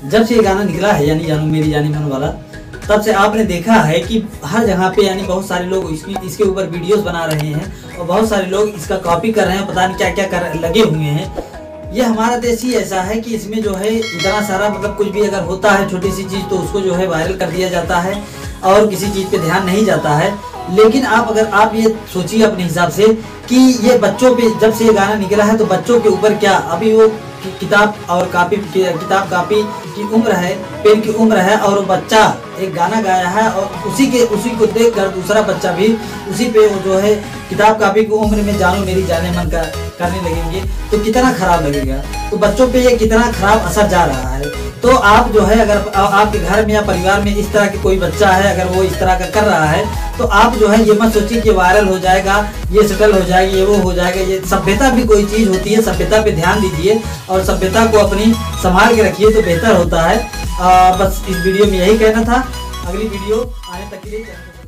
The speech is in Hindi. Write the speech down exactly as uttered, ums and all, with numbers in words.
जब से ये गाना निकला है यानी जानू मेरी जानी मन वाला, तब से आपने देखा है कि हर जगह पे यानी बहुत सारे लोग इसकी इसके ऊपर वीडियोस बना रहे हैं और बहुत सारे लोग इसका कॉपी कर रहे हैं, पता नहीं क्या क्या कर लगे हुए हैं। ये हमारा देश ही ऐसा है कि इसमें जो है इतना सारा मतलब कुछ भी अगर होता है छोटी सी चीज़ तो उसको जो है वायरल कर दिया जाता है और किसी चीज़ पे ध्यान नहीं जाता है। लेकिन आप अगर आप ये सोचिए अपने हिसाब से कि ये बच्चों पे जब से ये गाना निकला है तो बच्चों के ऊपर क्या अभी वो कि, किताब और कापी किताब कापी की उम्र है, पेन की उम्र है और वो बच्चा एक गाना गाया है और उसी के उसी को देख कर दूसरा बच्चा भी उसी पे वो जो है किताब कापी की उम्र में जानू मेरी जाने मन का करने लगेंगे तो कितना खराब लगेगा। तो बच्चों पे ये कितना खराब असर जा रहा है। तो आप जो है अगर आपके घर में या परिवार में इस तरह की कोई बच्चा है अगर वो इस तरह का कर रहा है तो आप जो है ये मत सोचिए कि वायरल हो जाएगा, ये सेटल हो जाएगी, ये वो हो जाएगा। ये सभ्यता भी कोई चीज़ होती है, सभ्यता पे ध्यान दीजिए और सभ्यता को अपनी संभाल के रखिए तो बेहतर होता है। आ, बस इस वीडियो में यही कहना था। अगली वीडियो आने तक के लिए